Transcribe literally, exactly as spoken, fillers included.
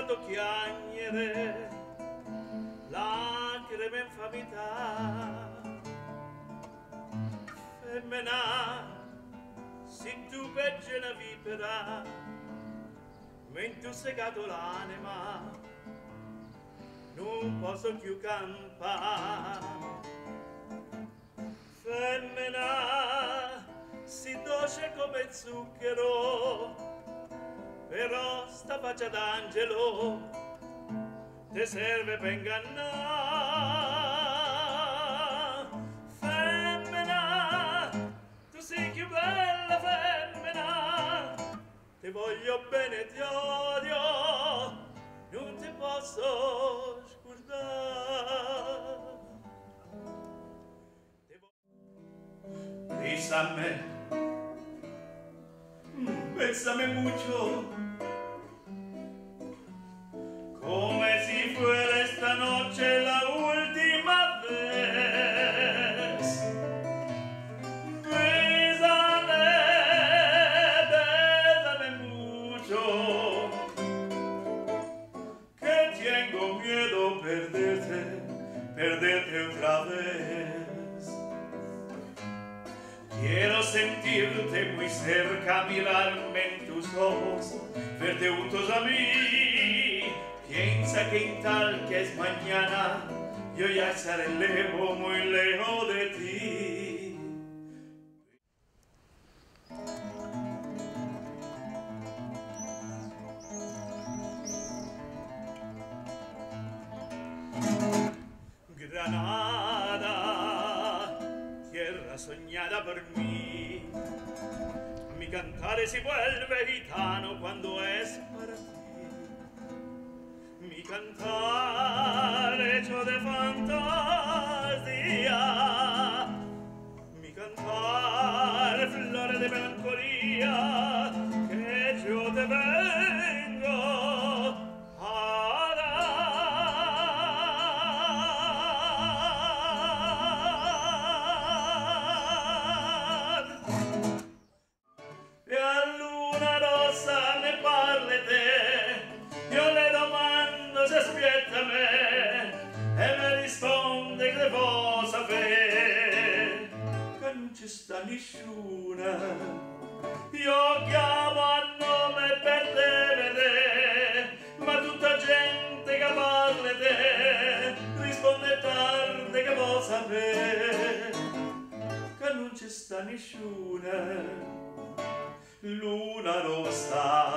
stato chiagnere, lacrime infamità. Femmina, se tu peggio una vipera, mentre ho segato l'anima, non posso più campare. Femmina, si dolce come zucchero, però sta faccia d'angelo te serve per ingannare. Femmina, tu sei più bella femmina, ti voglio bene e ti odio, non ti posso scordare. Bésame, bésame mucho, come si fuera esta noche la última vez. Bésame, bésame mucho, que tengo miedo perderte, perderte otra vez. Quiero sentirte muy cerca, mirarme en tus ojos, verte juntos a mí. Piensa que en tal que es mañana, yo ya estaré lejos, muy lejos de ti. Granada, tierra soñada por mí, mi cantar se vuelve gitano cuando es para ti. Mi cantar hecho de fantasía, mi cantar flores de melancolía, que yo te vengo a dar. E a luna rosa me parle te, io le domando se aspetta me, e me risponde che devo sapere che non ci sta nessuna. Io chiamo a nome per te vedere, ma tutta gente che parla te risponde tardi che vuol sapere che non ci sta nessuna. Luna rossa,